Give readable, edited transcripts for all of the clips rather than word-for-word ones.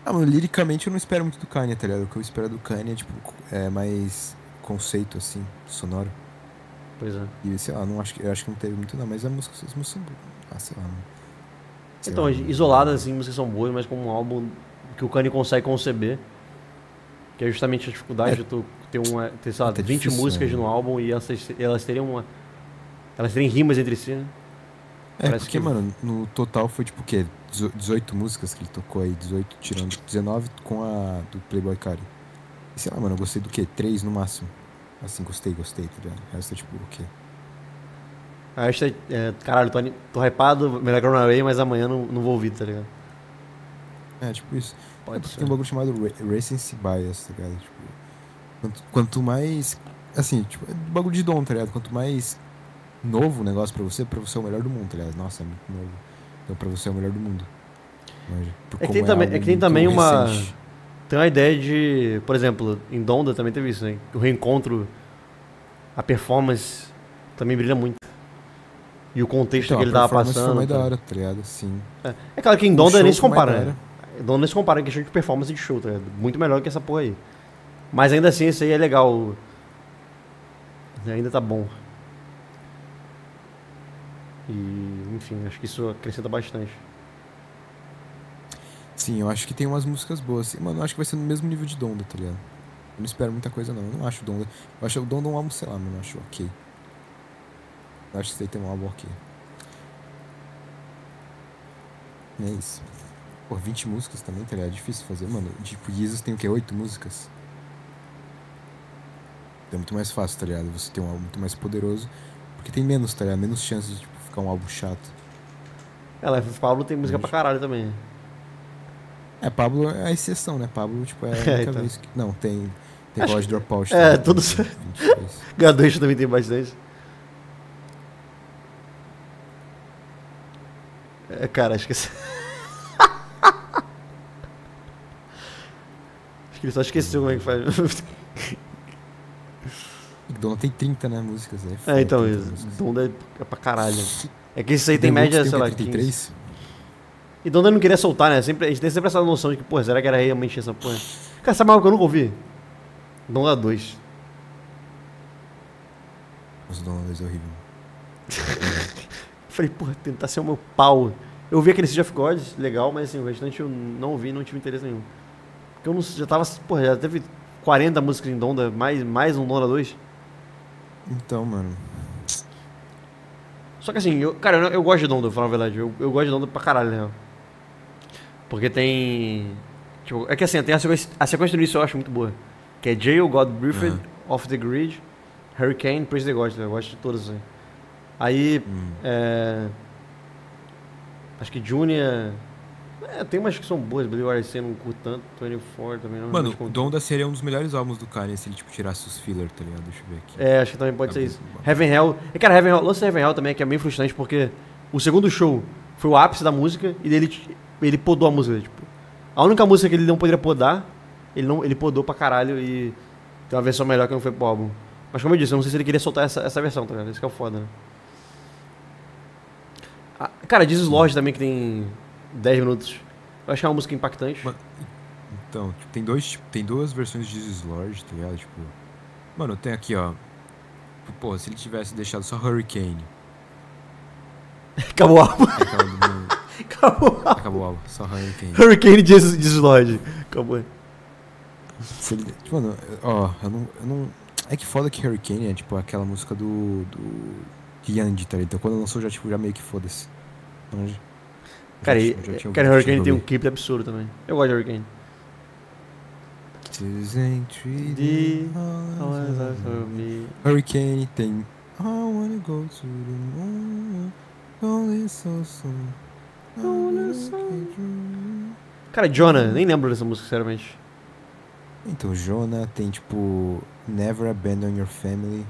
Ah, mano, liricamente eu não espero muito do Kanye, tá ligado? O que eu espero do Kanye é, tipo, é mais conceito, assim, sonoro. Pois é. E, sei lá, não acho, eu acho que não teve muito não, mas as músicas são boas. Ah, sei lá, mano. Sei Então, lá, mano. isoladas assim, músicas são boas, mas como um álbum que o Kanye consegue conceber, que é justamente a dificuldade É, de tu ter, sei lá, tá 20 difícil, músicas no né? álbum e elas teriam elas terem rimas entre si, né? É, Parece porque, que mano, no total foi tipo o quê? 18 músicas que ele tocou aí, 18 tirando 19 com a do Playboy Cardi. E sei lá, mano, eu gostei do quê? 3 no máximo. Assim, gostei, tá ligado? O resto é tipo o quê? caralho, tô hypado, melhor que Runaway, mas amanhã não vou ouvir, tá ligado? É, tipo isso. É Pode porque tem ser. um bagulho chamado Recency Bias, tá ligado? Tipo, quanto mais. Assim, tipo, é bagulho de dom, tá ligado? Quanto mais novo o negócio pra você é o melhor do mundo, tá ligado? Nossa, é muito novo. Então pra você é o melhor do mundo. Manja. Como é É algo que tem muito também uma. recente. Tem uma ideia de. Por exemplo, em Donda também teve isso, né? O reencontro, a performance também brilha muito. E o contexto Então, que a ele tava performance foi passando. mais da Tá? hora, tá ligado? Sim. É claro que em O Donda nem show se foi mais da compara, né? hora. Donda nem se compara em questão de performance de show, tá ligado? Muito melhor que essa porra aí. Mas ainda assim, esse aí é legal. Ainda tá bom. E, enfim, acho que isso acrescenta bastante. Sim, eu acho que tem umas músicas boas. Assim. Mano, eu acho que vai ser no mesmo nível de Donda, tá ligado? Eu não espero muita coisa, não. Eu não acho o Donda. Eu acho o Donda um álbum, sei lá, mano. Eu acho ok. Eu acho que isso aí tem um álbum ok. E é isso. Pô, 20 músicas também, tá ligado? É difícil fazer. Mano, tipo, Jesus tem o quê? 8 músicas? É muito mais fácil, tá ligado? Você tem um álbum muito mais poderoso. Porque tem menos, tá ligado? Menos chances de, tipo, ficar um álbum chato. É, Life of Pablo tem música pra Manja. caralho também. É, Pablo é a exceção, né? Pablo, tipo, é a É, única então. vez que. Não, tem Acho College que. Dropout É, também, tem todos. 20, 22. Gaducho também tem bastante. É, cara, acho que. Acho que ele só esqueceu como é que faz. Dona tem 30, né? Músicas, é É, foda, então, 30 músicas. Donda é pra caralho. É que esse aí tem Deluxe média, tem o sei quê? lá, 15. 33? E Donda não queria soltar, né? A gente tem sempre essa noção de que, pô, será que era realmente essa porra? Cara, sabe algo que eu nunca ouvi? Donda 2. Nossa, Dona 2 é horrível. Horrível. Falei, porra, tentar ser o meu pau. Eu vi aquele City of God, legal, mas assim, o restante eu não ouvi, não tive interesse nenhum. Porque eu não, já tava, porra, já teve 40 músicas em Donda, mais um Donda 2. Então, mano. Só que assim, cara, eu gosto de Donda, pra falar a verdade. Eu gosto de Donda pra caralho, né? Porque tem. Tipo, é que assim, tem a sequência do início eu acho muito boa. Que é Jail, God Breathed, Aham. Off the Grid, Hurricane, Praise the God. Eu gosto de todas assim. Aí. Hum. É, acho que Junior. Tem umas que são boas, Billy RC não curto tanto, 24 também não, mas Mano, o contou. Donda seria um dos melhores álbuns do Kanye se ele, tipo, tirasse os filler, tá ligado? Deixa eu ver aqui. É, acho que também pode ser Abrir isso. o bagulho. Heaven Hell. E cara, Heaven Hell, o lance de Heaven Hell também é que é bem frustrante porque o segundo show foi o ápice da música e ele podou a música. Tipo, a única música que ele não poderia podar, ele podou pra caralho e tem uma versão melhor que não foi pro álbum. Mas como eu disse, eu não sei se ele queria soltar essa versão, tá ligado? Isso que é o foda, né? Cara, Jesus Sim. Lord também que tem 10 minutos. Eu acho que é uma música impactante. Então, tipo, tem duas versões de Jesus Lord, tá ligado? Tipo, mano, tem aqui, ó. Pô, se ele tivesse deixado só Hurricane, Acabou o álbum. que é aquela do. Acabou o álbum. Acabou o álbum, só Hurricane. Hurricane Jesus Lord. Acabou. Se ele, tipo, mano, ó, eu não. É que foda que Hurricane é, tipo, aquela música do Yandy, tá ligado? Então quando lançou já, tipo, já meio que foda-se. Então, Cara, já tinha cara, ouvido que tinha Hurricane tem um rolê. clipe absurdo também. Eu gosto de Hurricane. Isn't treating De all as Always Are I For want. Me. Hurricane tem. I wanna go to the moon. Only so soon. I can't dream. Cara, Jonah, nem lembro dessa música, sinceramente. Então, Jonah tem tipo Never Abandon Your Family.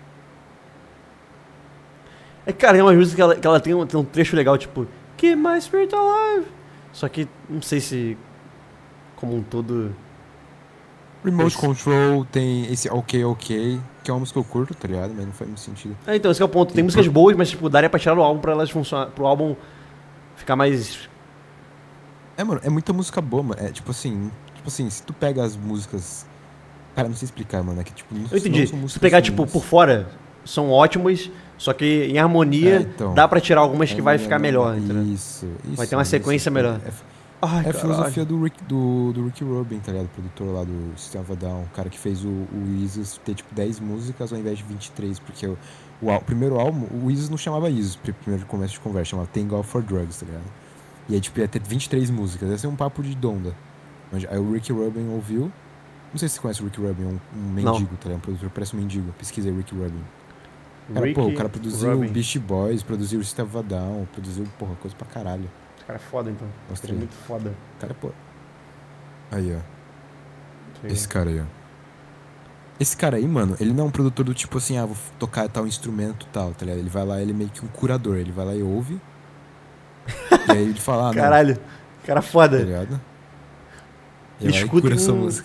É que, cara, tem uma música que ela tem um trecho legal, tipo, Keep My Spirit Alive. Só que não sei se, como um todo. Remote Esse... Control tem esse OK OK, que é uma música que eu curto, tá ligado? Mas não faz muito sentido. Então, esse é o ponto. Tem Tem músicas boas, mas, tipo, daria pra tirar do álbum pra elas funcionar, pro álbum ficar mais É, mano, é muita música boa, mano. É tipo assim, se tu pega as músicas. Cara, não sei explicar, mano. É que, tipo, Eu não entendi. são Se músicas pegar, tipo, por ruins. fora, são ótimos, só que em É, harmonia então. dá pra tirar algumas A que vai harmonia ficar não dá. melhor, entendeu? Vai ter Isso, uma mano. Isso. sequência Tipo, melhor. Ai, é a caralho. filosofia do Rick Rubin, tá ligado? O produtor lá do System of a Down. O cara que fez o Isis ter, tipo, 10 músicas ao invés de 23. Porque o primeiro álbum, o Isis não chamava Isis, primeiro começo de conversa. Chamava Thank God for Drugs, tá ligado? E aí, tipo, ia ter 23 músicas. Ia ser um papo de Donda. Aí o Rick Rubin ouviu. Não sei se você conhece o Rick Rubin, um Não. mendigo, tá ligado? Um produtor parece um mendigo. Pesquisa aí, Rick Rubin. Cara, pô, o Ricky cara produziu Rubin. Beastie Boys, produziu System of a Down, produziu, porra, coisa pra caralho. Esse cara é foda, então. Ele é Mostrei. muito foda. Cara, pô. Aí, ó. Sim. Esse cara aí, ó. Esse cara aí, mano, ele não é um produtor do tipo assim, ah, vou tocar tal instrumento tal, tá ligado? Ele vai lá, ele é meio que um curador. Ele vai lá e ouve. E aí ele fala, ah, não, Caralho. Cara tá foda. ligado? E Ele vai lá e escuta cura sua um... música.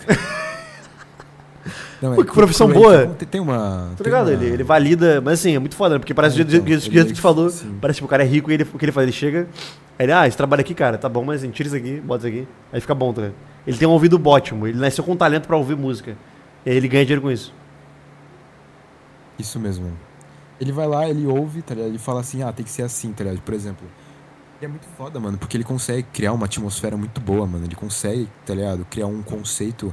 Não, Pô, é que profissão curate, boa. tem uma. Tô Tem ligado, ele uma. valida, mas assim, é muito foda, né? Porque parece É, do jeito então, do ele jeito meio que tu que. falou, Sim. parece tipo, o cara é rico e o que ele faz? Ele chega, aí ele, esse trabalho aqui, cara, tá bom, mas assim, tira isso aqui, bota isso aqui, aí fica bom, tá ligado? Ele tem um ouvido ótimo, ele nasceu com talento pra ouvir música. E aí ele ganha dinheiro com isso. Isso mesmo. Ele vai lá, ele ouve, tá ligado? Ele fala assim, ah, tem que ser assim, tá ligado? Por exemplo. E é muito foda, mano, porque ele consegue criar uma atmosfera muito boa, mano. Ele consegue, tá ligado? Criar um conceito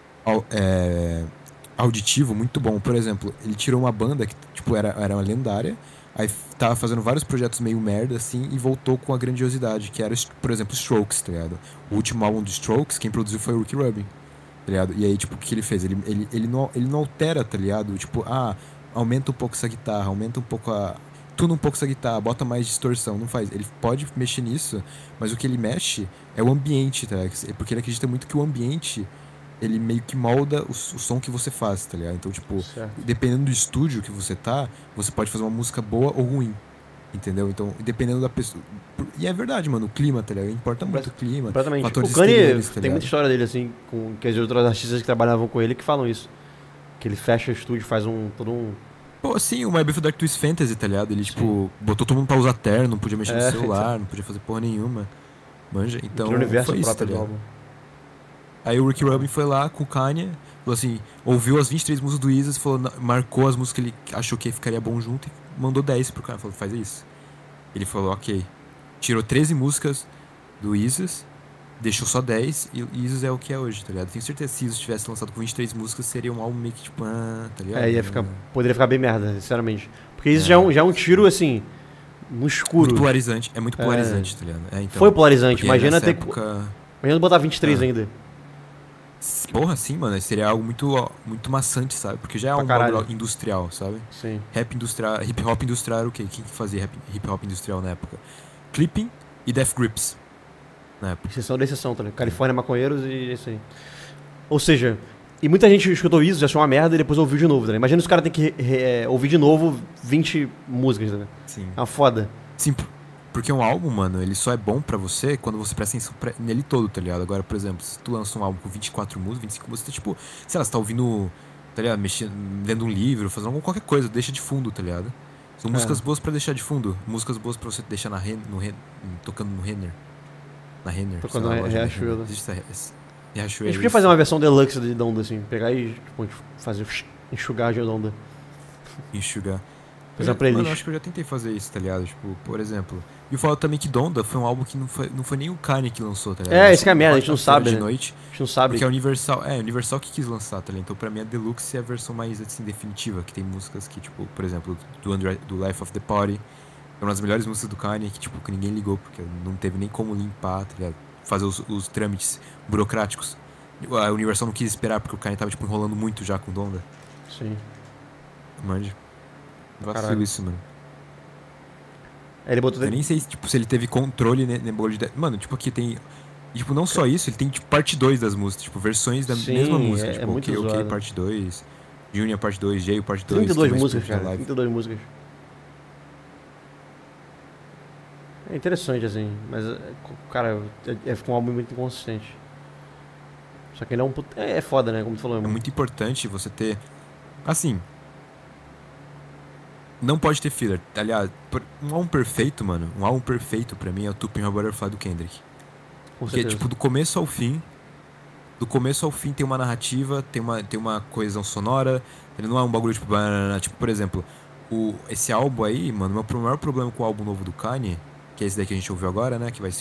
auditivo muito bom. Por exemplo, ele tirou uma banda que, tipo, era uma lendária, aí tava fazendo vários projetos meio merda, assim, e voltou com a grandiosidade, que era, por exemplo, Strokes, tá ligado? O último álbum do Strokes, quem produziu foi o Rick Rubin, tá ligado? E aí, tipo, o que ele fez? Ele não altera, tá ligado? Tipo, ah, aumenta um pouco essa guitarra, aumenta um pouco a. Tuna um pouco essa guitarra, bota mais distorção. Não faz. Ele pode mexer nisso, mas o que ele mexe é o ambiente, tá ligado? Porque ele acredita muito que o ambiente, ele meio que molda o som que você faz, tá ligado? Então, tipo, Certo. dependendo do estúdio que você tá, você pode fazer uma música boa ou ruim. Entendeu? Então, dependendo da pessoa. E é verdade, mano, o clima, tá ligado? Importa muito o clima, Completamente. O fatores Kanye, exteriores, tá tem muita ligado? história dele, assim, com que as outras artistas que trabalhavam com ele que falam isso. Que ele fecha o estúdio, faz todo um... Pô, sim, o My Beautiful Dark Twisted Fantasy, tá ligado? Ele, Sim. tipo, botou todo mundo pra usar terno, não podia mexer no É, então, celular, não podia fazer porra nenhuma. Manja? ele cria o Então, universo foi isso, tá próprio do ligado? álbum. Aí o Rick Ah, Rubin foi lá com o Kanye, falou assim, ouviu as 23 músicas do Isis, falou, marcou as músicas que ele achou que ficaria bom junto e mandou 10 pro cara. Falou, faz isso. Ele falou, ok. Tirou 13 músicas do Isis, deixou só 10 e o Isis é o que é hoje, tá ligado? Tenho certeza que se Isis tivesse lançado com 23 músicas, seria um álbum meio que tipo, ah, tá ligado? ia ficar, poderia ficar bem merda, sinceramente. Porque isso É, já é um tiro, assim, no muito escuro. polarizante, é muito É, polarizante, tá ligado? É, foi então, polarizante, porque imagina nessa ter... época, Imagina botar 23 ah, ainda. porra, sim, mano, seria algo muito, muito maçante, sabe? Porque já é Pra um caralho. bagulho industrial, sabe? Sim. Rap industrial, hip hop industrial era o quê? Quem que fazia hip hop industrial na época? Clipping e Death Grips na época. Exceção da exceção, tá ligado? Califórnia, maconheiros e é isso aí. Ou seja, e muita gente escutou isso, já achou uma merda e depois ouviu de novo, tá ligado? Imagina se os caras têm que ouvir de novo 20 músicas, tá ligado? Sim. É uma foda. Sim, porque um álbum, mano, ele só é bom pra você quando você presta atenção nele todo, tá ligado? Agora, por exemplo, se tu lança um álbum com 24 músicas, 25 músicas, tipo, sei lá, você tá ouvindo, tá ligado? Mexendo, lendo um livro, fazendo qualquer coisa, deixa de fundo, tá ligado? São músicas É, boas pra deixar de fundo, músicas boas pra você deixar tocando no Renner. Na Renner, sei tocando lá, a loja da Riachuelo. Renner. Existe essa A Riachuelo, gente podia isso. fazer uma versão deluxe de Donda, assim. Pegar e tipo, fazer enxugar a Donda. Enxugar. Fazer uma Mano, eu playlist. acho que eu já tentei fazer isso, tá ligado? Tipo, por exemplo. E eu falo também que Donda foi um álbum que não foi nem o Kanye que lançou, tá ligado? É, isso Lançou que é a numa merda, a gente não quarta-feira sabe, de né? noite, A gente não sabe. porque a Universal que quis lançar, tá ligado? Então pra mim a Deluxe é a versão mais, assim, definitiva, que tem músicas que, tipo, por exemplo, do Life of the Party, é uma das melhores músicas do Kanye, que, tipo, que ninguém ligou, porque não teve nem como limpar, tá ligado? Fazer os trâmites burocráticos. A Universal não quis esperar, porque o Kanye tava, tipo, enrolando muito já com Donda. Sim. Manja. Vacilo Caralho. isso, mano. Aí ele botou. Eu nem sei, tipo, se ele teve controle no bolo de... Mano, tipo, aqui tem... E, tipo, não só isso, ele tem, tipo, parte 2 das músicas. Tipo, versões da mesma Sim, música. é Tipo, muito OK, zoado. parte 2, Junior parte 2, Jay parte 2, 32 Kid músicas, Westbrook cara. na live. 32 músicas. É interessante, assim. Mas, cara, ficou um álbum muito inconsistente. Só que ele é um puto... É foda, né? Como tu falou. É muito importante você ter... Assim... Não pode ter filler. Aliás, um álbum perfeito, mano. Um álbum perfeito pra mim é o To Pimp a Butterfly do Kendrick. Com Porque, certeza. tipo, do começo ao fim tem uma narrativa, tem uma coesão sonora. Ele não é um bagulho, tipo, banana. Tipo, por exemplo, esse álbum aí, mano, o maior problema com o álbum novo do Kanye, que é esse daí que a gente ouviu agora, né? Que vai ser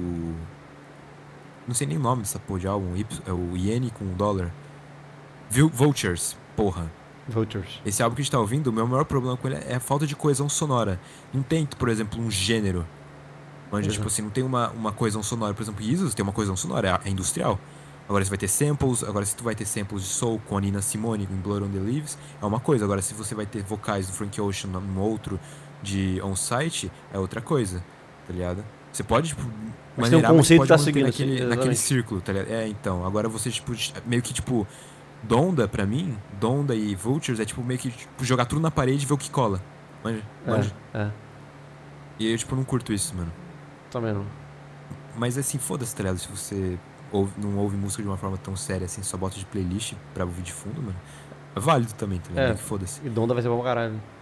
não sei nem o nome dessa porra de álbum, é o Iene com o dólar. Vultures, porra. Vultures. Esse álbum que a gente tá ouvindo, o meu maior problema com ele é a falta de coesão sonora. Não tem, por exemplo, um gênero. Mas, Pois tipo é. assim, não tem uma coesão sonora. Por exemplo, Jesus tem uma coesão sonora, é industrial. Agora você vai ter samples, agora se tu vai ter samples de soul com a Nina Simone, com Blood on the Leaves, é uma coisa. Agora se você vai ter vocais do Frank Ocean num outro de on-site, é outra coisa, tá ligado? Você pode, tipo, Mas tem um maneirar, mas conceito que pode tá manter seguindo, assim, naquele exatamente. círculo, tá ligado? É, então, agora você, tipo, meio que, tipo, Donda, pra mim, Donda e Vultures é, tipo, meio que, tipo, jogar tudo na parede e ver o que cola. Manja, manja. É. E eu, tipo, não curto isso, mano. Também não. Mas assim, foda-se, tá ligado? Se você não ouve música de uma forma tão séria assim, só bota de playlist pra ouvir de fundo, mano. É válido também, tá ligado? Meio É. que foda-se. E Donda vai ser bom pra caralho.